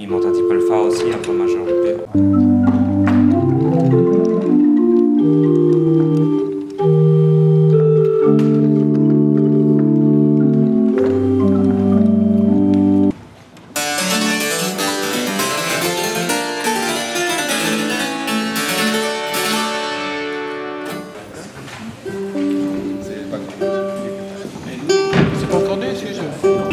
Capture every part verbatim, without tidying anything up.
il monte un petit peu le fa aussi, un peu majeur coupé. C'est pas accordé, si je...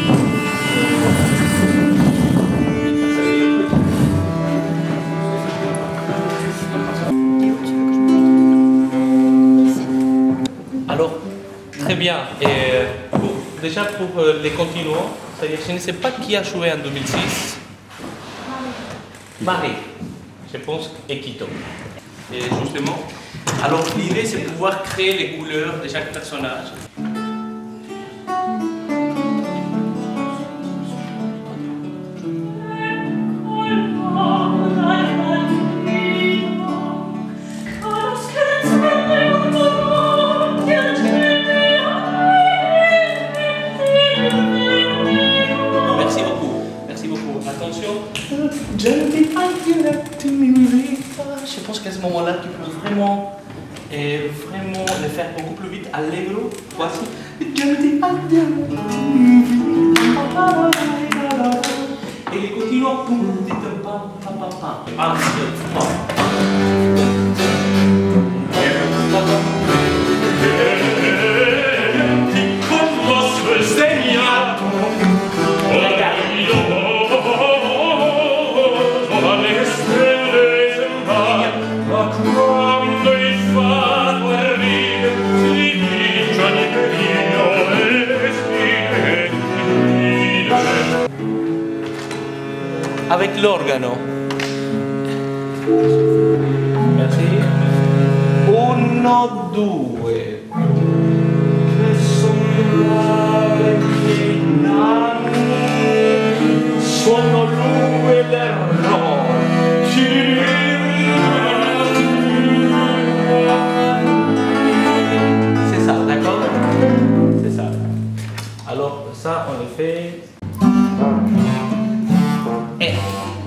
Alors, très bien. Et pour, déjà pour euh, les continuants, c'est-à-dire je ne sais pas qui a joué en deux mille six. Marie, je pense, et Quito. Et justement, alors l'idée c'est de pouvoir créer les couleurs de chaque personnage. Je pense qu'à ce moment-là, tu peux vraiment, et vraiment le faire beaucoup plus vite. Allegro, voici. Et les continuants, pum, pum, pam, pam, pam, pam. Un, deux, trois. Avec l'organo. Merci. Uno, due. Che sognare che nanni sono lui l'errore. C'est ça, d'accord? C'est ça. Alors, ça, on le fait. Et...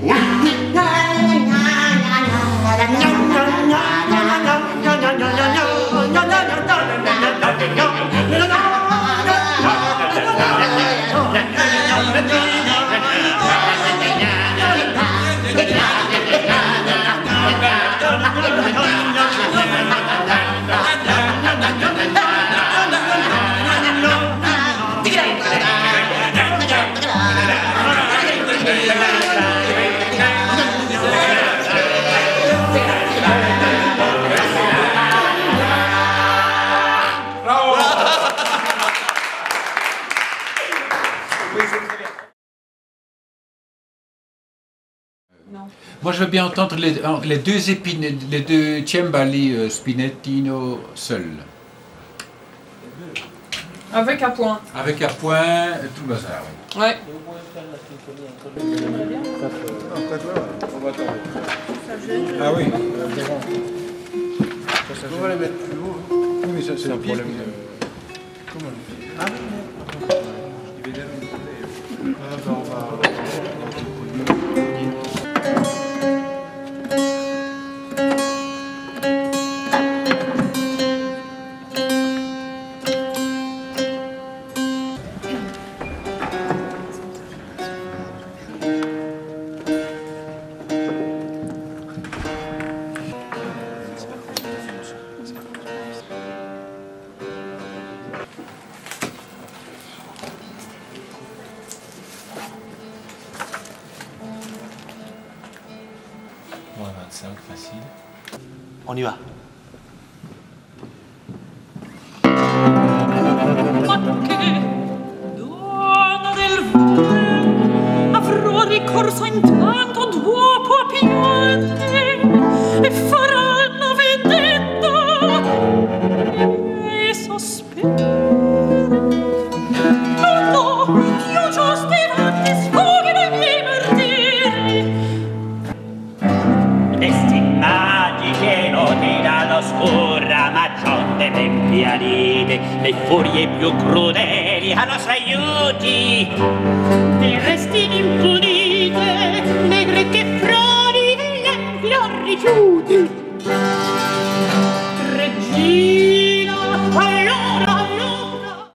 Moi, je veux bien entendre les, les deux épines, les deux cembali euh, Spinettino seuls. Avec un point. Avec un point, tout le bazar. Oui. Ouais. Ah oui. On va les mettre plus haut. Oui, mais ça c'est un problème de... Comment le faire? Ah oui. Il va jamais nous ah, ben, on va... vingt-cinq, facile. On y va. Donna del vento avrò ricorso intanto dopo a piante e faranno vendetta e sospiro. No, no, io giusto avanti sfoghi dai miei martiri. Questi magiche noti dall'oscura macionde ben pianite, le furie più crudeli a nostri aiuti, ne resti impunite, le Regina